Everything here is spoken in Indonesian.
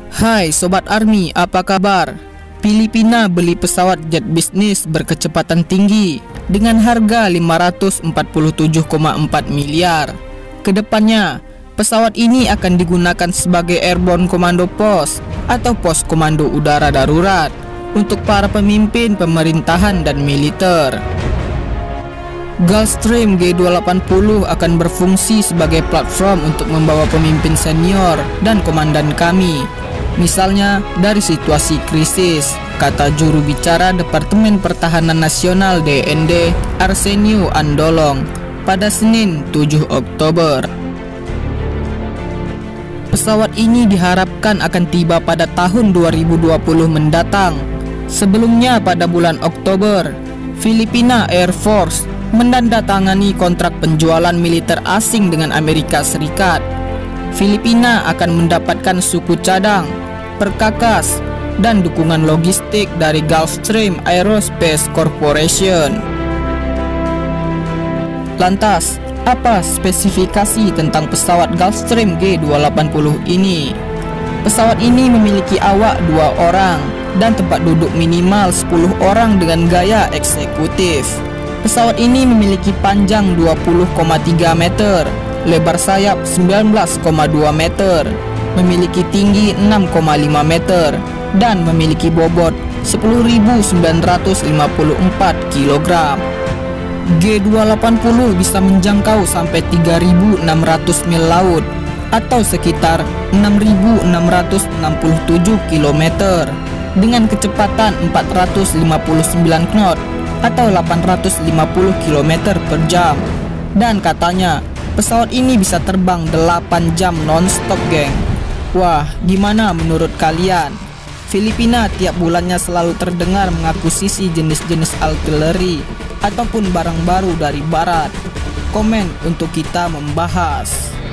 Hai Sobat Army, apa kabar? Filipina beli pesawat jet bisnis berkecepatan tinggi dengan harga 547,4 miliar. Kedepannya, pesawat ini akan digunakan sebagai Airborne Commando Post atau pos komando udara darurat untuk para pemimpin pemerintahan dan militer. Gulfstream G280 akan berfungsi sebagai platform untuk membawa pemimpin senior dan komandan kami, misalnya dari situasi krisis, kata juru bicara Departemen Pertahanan Nasional DND Arsenio Andolong pada Senin 7 Oktober. Pesawat ini diharapkan akan tiba pada tahun 2020 mendatang. Sebelumnya pada bulan Oktober, Filipina Air Force menandatangani kontrak penjualan militer asing dengan Amerika Serikat. Filipina akan mendapatkan suku cadang, perkakas, dan dukungan logistik dari Gulfstream Aerospace Corporation. Lantas, apa spesifikasi tentang pesawat Gulfstream G280 ini? Pesawat ini memiliki awak 2 orang dan tempat duduk minimal 10 orang dengan gaya eksekutif. Pesawat ini memiliki panjang 20,3 meter, lebar sayap 19,2 meter, memiliki tinggi 6,5 meter, dan memiliki bobot 10.954 kg. G280 bisa menjangkau sampai 3.600 mil laut atau sekitar 6.667 km dengan kecepatan 459 knot atau 850 km per jam. Dan katanya pesawat ini bisa terbang 8 jam non-stop, geng. Wah, gimana menurut kalian? Filipina tiap bulannya selalu terdengar mengakuisisi jenis-jenis artileri ataupun barang baru dari barat. Komen untuk kita membahas.